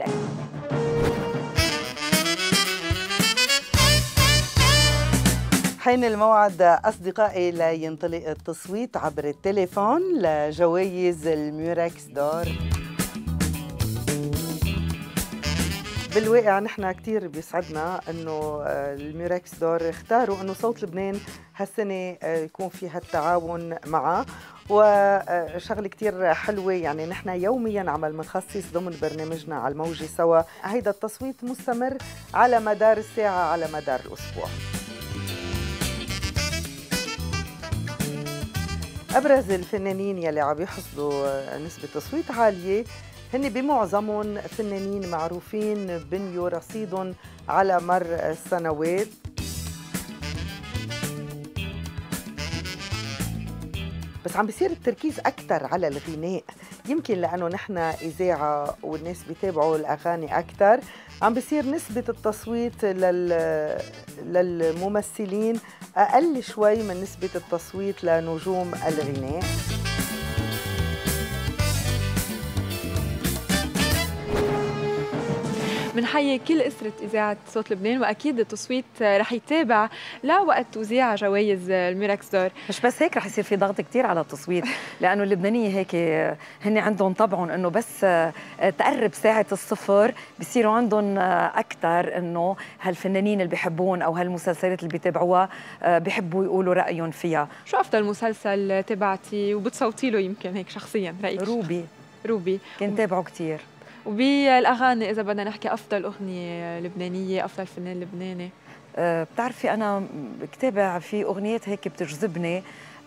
حين الموعد أصدقائي لينطلق التصويت عبر التليفون لجوائز الميراكس دور. بالواقع نحن كتير بيسعدنا انه الميراكس دور اختاروا انه صوت لبنان هالسنه يكون فيها التعاون معه، وشغله كتير حلوه. يعني نحن يوميا عمل مخصص ضمن برنامجنا على الموجة سوا، هيدا التصويت مستمر على مدار الساعه على مدار الاسبوع. أبرز الفنانين يلي عم يحصدوا نسبة تصويت عالية هن بمعظمهم فنانين معروفين بنيوا رصيدهم على مر السنوات. بس عم بيصير التركيز أكثر على الغناء، يمكن لأنه نحن إذاعة والناس بيتابعوا الأغاني أكثر، عم بيصير نسبة التصويت للممثلين أقل شوي من نسبة التصويت لنجوم الغناء. بنحيي كل أسرة إذاعة صوت لبنان، وأكيد التصويت رح يتابع لوقت توزيع جوائز الميراكس دور. مش بس هيك، رح يصير في ضغط كتير على التصويت، لأنه اللبنانية هيك هن عندهم طبعهم إنه بس تقرب ساعة الصفر بصيروا عندهم أكثر إنه هالفنانين اللي بيحبون أو هالمسلسلات اللي بيتابعوها بيحبوا يقولوا رأيهم فيها. شو أفضل مسلسل تبعتي وبتصوتي له يمكن هيك شخصيا رأيك؟ روبي كنت تابعه كتير. وبالأغاني إذا بدنا نحكي أفضل أغنية لبنانية، أفضل فنان لبناني؟ بتعرفي أنا بتابع في أغنيات هيك بتجذبني،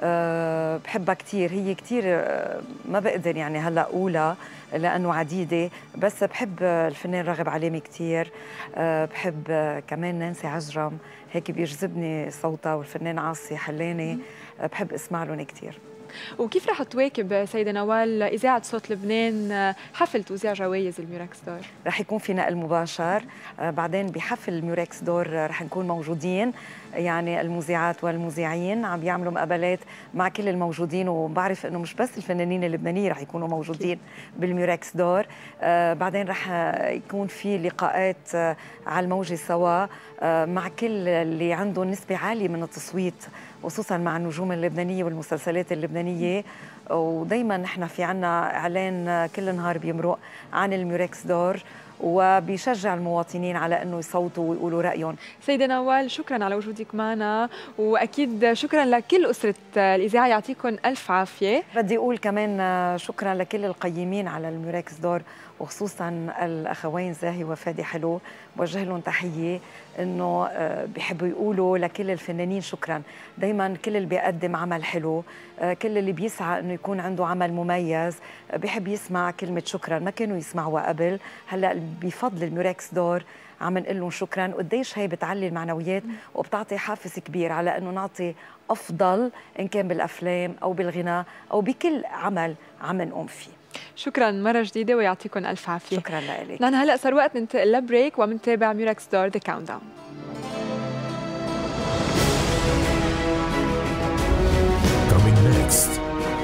بحبها كتير، هي كتير ما بقدر يعني هلا أقولها لأنه عديدة، بس بحب الفنان راغب علامي كتير، بحب كمان نانسي عجرم هيك بيجذبني صوتها، والفنان عاصي حلاني بحب اسمع لهم كتير. وكيف رح تواكب سيدة نوال إذاعة صوت لبنان حفل توزيع جوائز الميراكس دور؟ رح يكون في نقل مباشر، بعدين بحفل الميراكس دور رح نكون موجودين، يعني المذيعات والمذيعين عم بيعملوا مقابلات مع كل الموجودين، وبعرف انه مش بس الفنانين اللبنانيين رح يكونوا موجودين بالميراكس دور. بعدين رح يكون في لقاءات على الموجة سوا مع كل اللي عندهم نسبة عالية من التصويت، خصوصا مع النجوم اللبنانية والمسلسلات اللبنانية. ودايما نحن في عنا إعلان كل نهار بيمرق عن الميراكس دور، وبيشجع المواطنين على انه يصوتوا ويقولوا رايهم. سيدة نوال شكرا على وجودك معنا، واكيد شكرا لكل اسره الاذاعه، يعطيكم الف عافيه. بدي اقول كمان شكرا لكل القيمين على الميراكس دور، وخصوصا الاخوين زاهي وفادي حلو، بوجه لهم تحيه انه بيحبوا يقولوا لكل الفنانين شكرا. دائما كل اللي بيقدم عمل حلو، كل اللي بيسعى انه يكون عنده عمل مميز بيحب يسمع كلمه شكرا، ما كانوا يسمعوها قبل، هلا بفضل الميراكس دور عم نقول لهم شكرا. وقديش هي بتعلي المعنويات وبتعطي حافز كبير على انه نعطي افضل ان كان بالافلام او بالغناء او بكل عمل عم نقوم فيه. شكرا مرة جديدة ويعطيكم ألف عافية. شكرا لك. نحن هلأ صار وقت ننتقل لبريك ومنتابع ميراكس دور ذا كاونت داون. Coming next.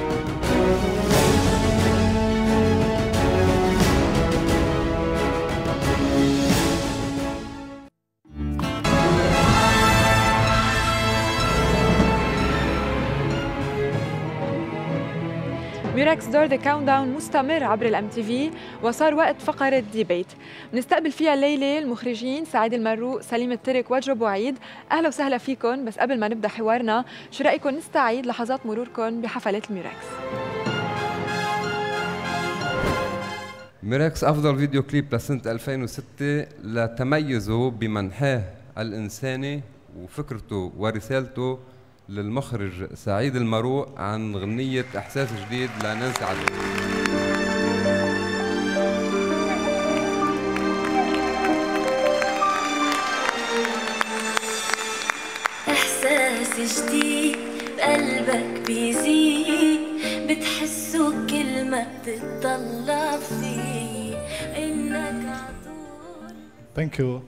ميراكس دور ذا كاونت داون مستمر عبر الام تي في، وصار وقت فقره ديبيت بنستقبل فيها الليله المخرجين سعيد المروق، سليم الترك وجو بوعيد. اهلا وسهلا فيكم. بس قبل ما نبدا حوارنا، شو رايكم نستعيد لحظات مروركم بحفلات الميراكس؟ ميراكس افضل فيديو كليب لسنه 2006 لتميزه بمنحاه الانساني وفكرته ورسالته للمخرج سعيد المروق عن غنية إحساس جديد لنانسي عجرم. إحساس جديد بقلبك بيزيد، بتحسه كل ما بتطلع فيه إنك عطول. ثانك يو.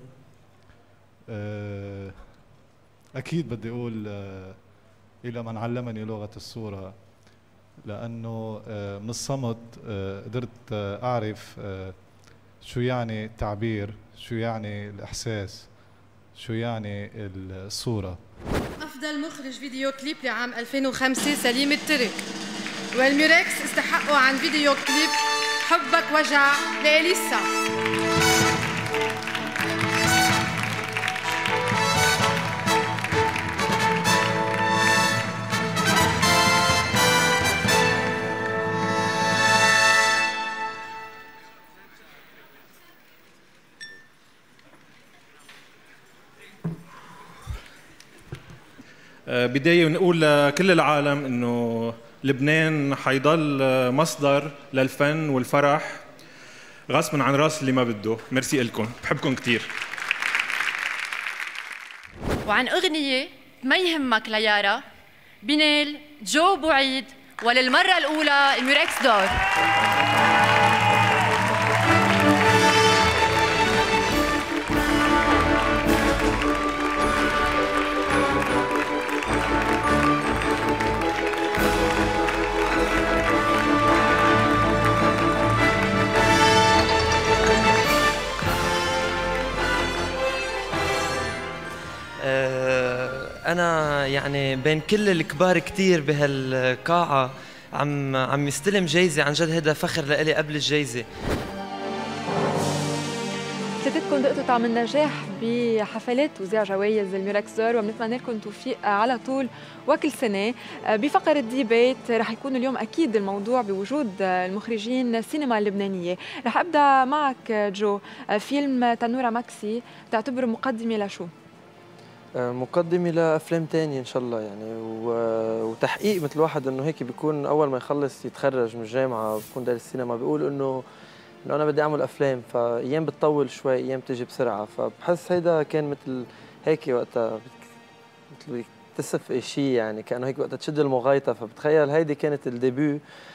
أكيد بدي أقول إلى من علمني لغة الصورة، لأنه من الصمت قدرت أعرف شو يعني التعبير، شو يعني الإحساس، شو يعني الصورة. أفضل مخرج فيديو كليب لعام 2005 سليم الترك، والميراكس استحقوا عن فيديو كليب حبك وجع لإليسا. بداية نقول لكل العالم إنه لبنان حيضل مصدر للفن والفرح غصباً عن راس اللي ما بده. ميرسي لكم، بحبكم كتير. وعن أغنية ما يهمك ليارا بينال جو بوعيد، وللمرة الأولى الميراكس دور. أنا يعني بين كل الكبار كتير بهالقاعة عم يستلم جايزة، عن جد هذا فخر لإلي قبل الجايزة. ثلاثتكم دقتوا طعم النجاح بحفلات توزيع جوائز الميراكس دور، وبنتمنى لكم التوفيق على طول وكل سنه. بفقره ديبيت رح يكون اليوم اكيد الموضوع بوجود المخرجين السينما اللبنانيه. رح ابدا معك جو، فيلم تنورة ماكسي تعتبره مقدمه لشو؟ مقدمة لأفلام تانية إن شاء الله يعني، وتحقيق مثل واحد إنه هيك بيكون أول ما يخلص يتخرج من الجامعة بيكون دارس السينما بيقول إنه أنا بدي أعمل أفلام، فأيام بتطول شوي أيام تجي بسرعة، فبحس هيدا كان مثل هيك وقتها مثل بتكتسف شيء يعني كأنه هيك وقتها تشد المغايطة، فبتخيل هيدي كانت الديبيو،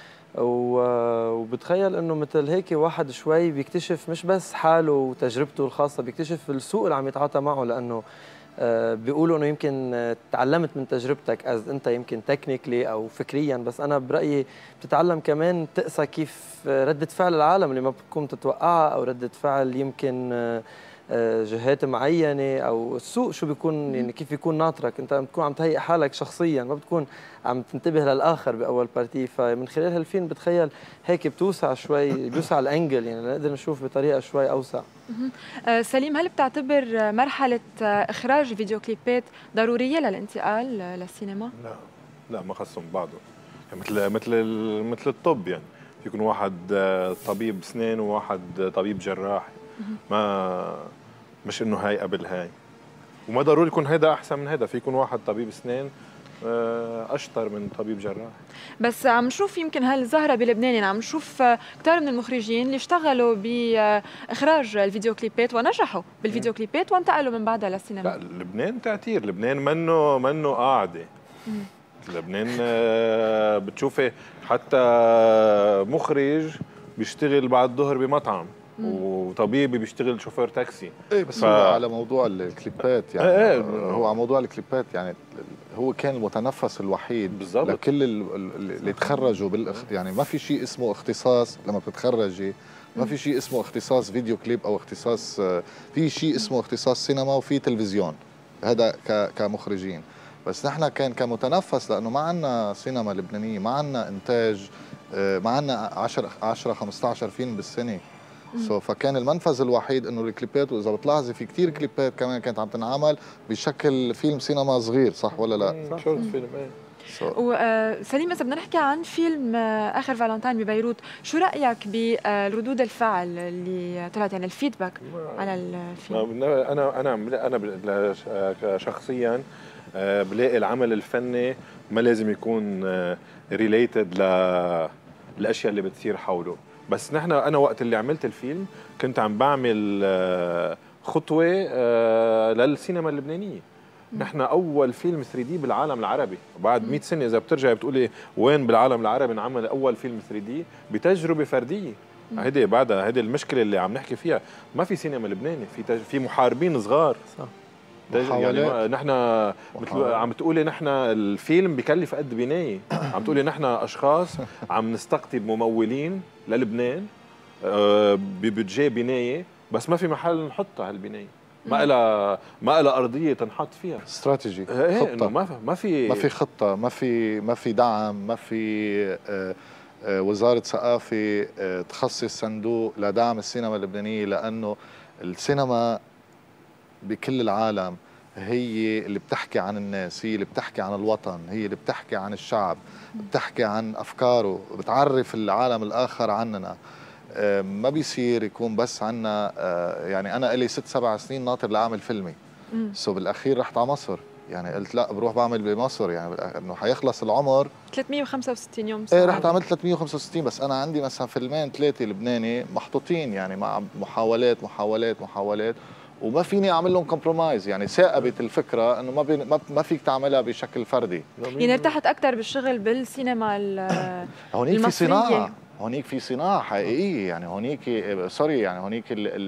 وبتخيل انه مثل هيك واحد شوي بيكتشف مش بس حاله وتجربته الخاصة، بيكتشف السوق اللي عم يتعاطى معه، لأنه بيقولوا انه يمكن تعلمت من تجربتك انت يمكن تكنيكلي او فكريا، بس انا برايي بتتعلم كمان تقسى كيف رده فعل العالم اللي ما بتكون تتوقعها، او رده فعل يمكن جهات معينه او السوق شو بيكون يعني كيف يكون ناطرك، انت بتكون عم تهيئ حالك شخصيا، ما بتكون عم تنتبه للاخر باول بارتي. فمن خلال هالفيلم بتخيل هيك بتوسع شوي، بيوسع الانجل يعني نقدر نشوف بطريقه شوي اوسع. سليم، هل بتعتبر مرحله اخراج فيديو كليبات ضروريه للانتقال للسينما؟ لا ما خصهم بعضهم، يعني مثل الطب، يعني في يكون واحد طبيب اسنان وواحد طبيب جراح، ما مش انه هاي قبل هاي، وما ضروري يكون هيدا احسن من هيدا، في يكون واحد طبيب اسنان اشطر من طبيب جراح. بس عم نشوف يمكن هالظاهره بلبنان، يعني عم نشوف كثير من المخرجين اللي اشتغلوا باخراج الفيديو كليبات ونجحوا بالفيديو كليبات وانتقلوا من بعدها للسينما. لا لبنان تعتير، لبنان منه قاعده. لبنان بتشوفي حتى مخرج بيشتغل بعد الظهر بمطعم، وطبيبي بيشتغل شوفير تاكسي. ايه بس هو على موضوع الكليبات يعني هو على موضوع الكليبات يعني هو كان المتنفس الوحيد بالزبط لكل اللي تخرجوا يعني ما في شيء اسمه اختصاص لما بتتخرجي، ما في شيء اسمه اختصاص فيديو كليب او اختصاص، في شيء اسمه اختصاص سينما وفي تلفزيون، هذا كمخرجين. بس نحن كان كمتنفس لانه ما عندنا سينما لبنانيه، ما عندنا انتاج، ما عندنا 10 15 فيلم بالسنه، فكان المنفذ الوحيد انه الكليبات. واذا بتلاحظي في كثير كليبات كمان كانت عم تنعمل بشكل فيلم سينما صغير، صح ولا لا؟ شورت فيلم. وسليم، اذا بدنا نحكي عن فيلم اخر فالنتاين ببيروت، شو رايك بردود الفعل اللي طلعت يعني الفيدباك على الفيلم؟ انا شخصيا بلاقي العمل الفني ما لازم يكون ريليتد للاشياء اللي بتصير حوله، بس انا وقت اللي عملت الفيلم كنت عم بعمل خطوه للسينما اللبنانيه. نحن اول فيلم 3D بالعالم العربي بعد 100 سنه، اذا بترجعي بتقولي وين بالعالم العربي انعمل اول فيلم 3D بتجربه فرديه. هيدي بعدها هيدي المشكله اللي عم نحكي فيها، ما في سينما لبناني، في محاربين صغار. صح. يعني نحن عم تقولي نحن الفيلم بكلف قد بنايه، عم تقولي نحن اشخاص عم نستقطب ممولين للبنان ببudget بنايه، بس ما في محل نحطها هالبنايه، ما لها ارضيه تنحط فيها. استراتيجي، خطه، ما في خطه، ما في دعم، ما في وزاره ثقافه تخصص صندوق لدعم السينما اللبنانيه، لانه السينما بكل العالم هي اللي بتحكي عن الناس، هي اللي بتحكي عن الوطن، هي اللي بتحكي عن الشعب، بتحكي عن أفكاره، بتعرف العالم الآخر عننا. ما بيصير يكون بس عنا يعني أنا إلي 6-7 سنين ناطر لأعمل فيلمي، بالأخير رحت على مصر، يعني قلت لا بروح بعمل بمصر، يعني انه حيخلص العمر 365 يوم. ايه رحت عملت 365، بس انا عندي مثلا فيلمين 3 لبناني محطوطين يعني مع محاولات وما فيني اعمل لهم كومبرومايز، يعني ثاقبت الفكره انه ما فيك تعملها بشكل فردي. يعني ارتحت اكثر بالشغل بالسينما هونيك في صناعه، هونيك في صناعه حقيقيه، يعني هونيك سوري يعني هونيك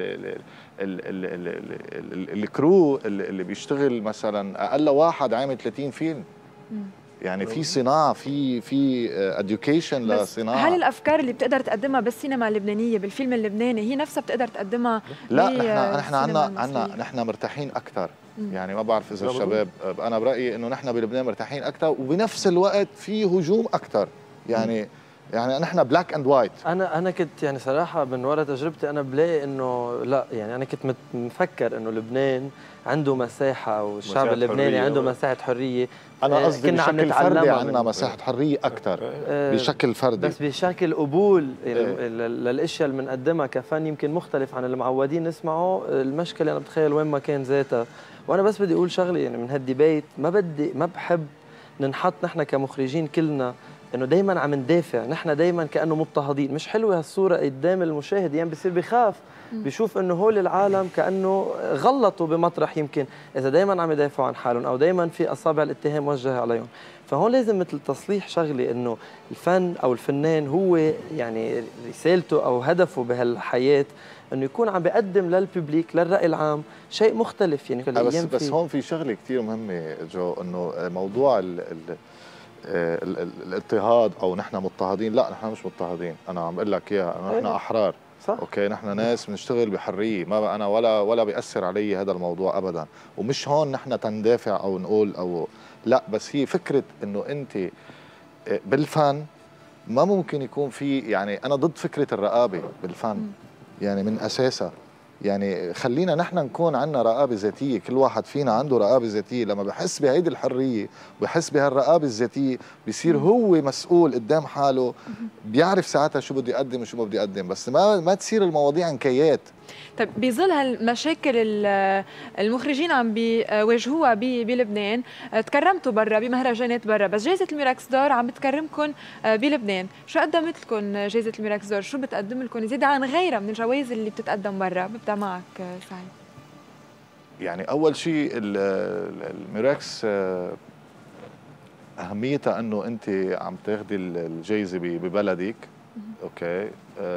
الكرو اللي بيشتغل مثلا اقل واحد عامل 30 فيلم، يعني في صناعه، في اديوكيشن لصناعه. هل الافكار اللي بتقدر تقدمها بالسينما اللبنانيه بالفيلم اللبناني هي نفسها بتقدر تقدمها؟ لا، نحن عندنا مرتاحين اكثر، يعني ما بعرف اذا الشباب، انا برايي انه نحن بلبنان مرتاحين اكثر، وبنفس الوقت في هجوم اكثر. يعني نحن بلاك اند وايت. انا كنت يعني صراحه من وراء تجربتي انا بلاقي انه لا، يعني انا كنت مفكر انه لبنان عنده مساحه، او الشعب اللبناني عنده مساحه حريه. انا قصدي بشكل فردي عندنا مساحه حريه اكثر بشكل فردي، بس بشكل قبول للاشياء اللي بنقدمها كفن يمكن مختلف عن اللي معودين نسمعه. المشكله انا بتخيل وين ما كان ذاتها. وانا بس بدي اقول شغله يعني من هالديبيت، ما بحب ننحط نحن كمخرجين كلنا انه دائما عم ندافع، نحن دائما كانه مضطهدين. مش حلوه هالصوره قدام المشاهد، يعني بصير بخاف، بيشوف انه هول العالم كانه غلطوا بمطرح يمكن اذا دائما عم يدافعوا عن حالهم او دائما في اصابع الاتهام موجهه عليهم. فهون لازم مثل تصليح شغله انه الفن او الفنان هو يعني رسالته او هدفه بهالحياه انه يكون عم بيقدم للببليك للراي العام شيء مختلف. يعني بس هون في شغله كثير مهمه جو، انه موضوع الاضطهاد او نحن مضطهدين. لا، نحن مش مضطهدين، انا عم اقول لك اياها، نحن احرار. صح. اوكي، نحن ناس بنشتغل بحريه، ما انا ولا بياثر علي هذا الموضوع ابدا. ومش هون نحن تندافع او نقول او لا، بس هي فكره انه انت بالفن ما ممكن يكون في، يعني انا ضد فكره الرقابه بالفن يعني من اساسها. يعني خلينا نحن نكون عندنا رقابه ذاتيه، كل واحد فينا عنده رقابه ذاتيه. لما بحس بهيدي الحريه وبحس بهالرقابه الذاتيه بيصير هو مسؤول قدام حاله، بيعرف ساعتها شو بده يقدم وشو ما بده يقدم، بس ما تصير المواضيع نكايات. طيب بظل هالمشاكل المخرجين عم بيواجهوها بلبنان، تكرمتوا برا بمهرجانات برا، بس جائزة الميراكس دور عم بتكرمكم بلبنان، شو قدمت لكم جائزة الميراكس دور؟ شو بتقدم لكم زيادة عن غيرها من الجوائز اللي بتتقدم برا؟ ببدأ معك سعيد. يعني أول شيء الميراكس أهميتها أنه أنت عم تاخدي الجائزة ببلدك، أوكي،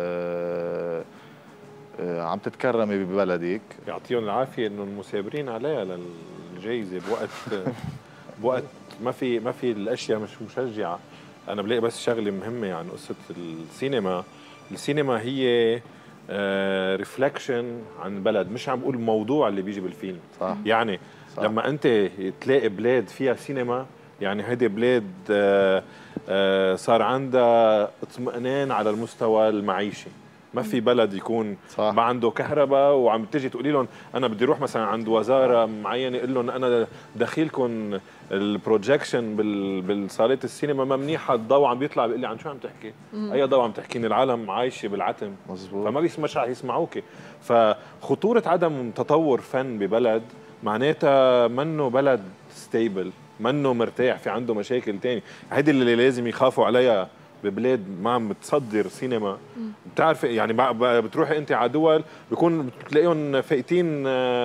عم تتكرمي ببلدك. يعطيهم العافيه انه المثابرين عليها للجائزه بوقت ما في الاشياء مش مشجعه. انا بلاقي بس شغله مهمه عن قصه السينما هي ريفلكشن عن بلد، مش عم بقول الموضوع اللي بيجي بالفيلم. صح. يعني صح. لما انت تلاقي بلاد فيها سينما، يعني هيدي بلاد صار عندها اطمئنان على المستوى المعيشي. ما في بلد يكون صح. ما عنده كهرباء وعم تيجي تقولي لهم انا بدي اروح مثلا عند وزاره معينه، اقول لهم انا دخيلكم البروجكشن بالصالات السينما ما منيحه، الضوء عم بيطلع، بيقول لي عن شو عم تحكي؟ اي ضوء عم تحكيني؟ العالم عايشه بالعتم. مزبوط. فما مش رح يسمعوك. فخطوره عدم تطور فن ببلد معناتها منه بلد ستيبل، منه مرتاح، في عنده مشاكل ثانيه. هيدي اللي لازم يخافوا عليها ببلاد ما عم تصدر سينما. بتعرف يعني بتروحي انت على دول بيكون بتلاقيهم فايتين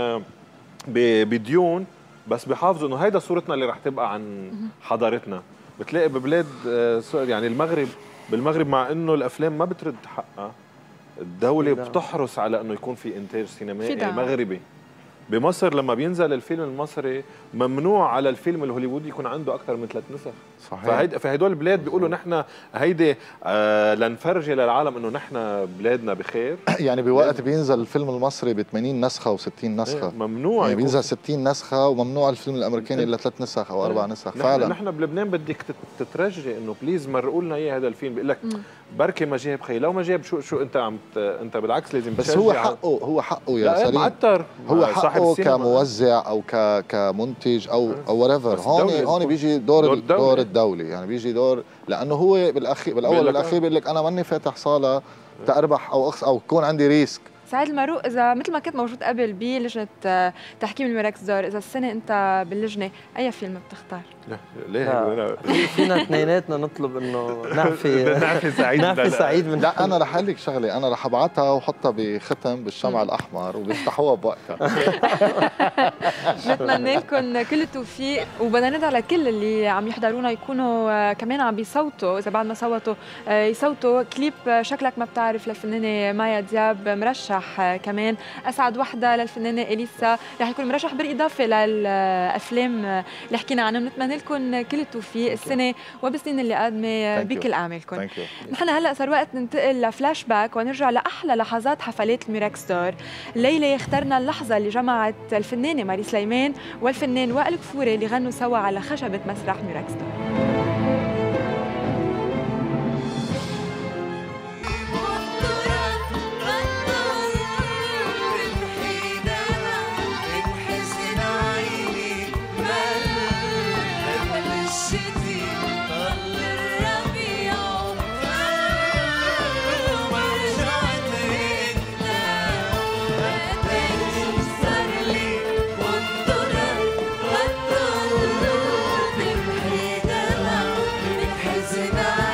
بديون، بس بحافظوا انه هيدا صورتنا اللي رح تبقى عن حضارتنا. بتلاقي ببلاد يعني بالمغرب مع انه الافلام ما بترد حقها، الدوله بتحرص على انه يكون في انتاج سينمائي مغربي. بمصر لما بينزل الفيلم المصري ممنوع على الفيلم الهوليوودي يكون عنده اكثر من 3 نسخ. صحيح. فهدول البلاد بيقولوا نحن هيدي لنفرجي للعالم انه نحن بلادنا بخير. يعني بوقت بينزل الفيلم المصري ب 80 نسخه و60 نسخه ممنوع، يعني بينزل 60 نسخه وممنوع الفيلم الامريكاني الا 3 نسخ او 4 نسخ. فعلا نحن بلبنان بدك تترجي انه بليز مرقوا لنا اياه هذا الفيلم. بيقول لك بركي ما جاب خي، لو ما جاب شو انت بالعكس لازم بس هو حقه يا سليم. معتر هو حقه كموزع او كمنتج او whatever. هون بيجي دور الدولة، يعني بيجي دور، لانه هو بالاول والاخير بيقول لك انا ماني فاتح صاله تاربح او يكون عندي ريسك. سعيد الماروق، اذا مثل ما كنت موجود قبل بلجنه تحكيم الميراكس دور، اذا السنه انت باللجنه اي فيلم بتختار؟ ليه فينا اثنيناتنا نطلب انه نعفي سعيد من لا انا رح اقول لك شغله، انا رح ابعتها وحطها بختم بالشمع الاحمر وبيفتحوها بوقتها. نتمنى لكم كل التوفيق، وبدنا ندعي لكل اللي عم يحضرونا يكونوا كمان عم بيصوتوا، اذا بعد ما صوتوا يصوتوا. كليب شكلك ما بتعرف للفنانه مايا دياب مرشح كمان، اسعد وحده للفنانه اليسا رح يكون مرشح بالاضافه للافلام اللي حكينا عنهم. نتمنى بنتمنى لكم كل التوفيق السنه وبالسنين اللي قادمه بكل اعمالكم. نحن هلا صار وقت ننتقل لفلاش باك ونرجع لاحلى لحظات حفلات الميراكس دور. الليله اخترنا اللحظه اللي جمعت الفنانه ماري سليمان والفنان وائل كفوري اللي غنوا سوا على خشبه مسرح ميراكس دور. Now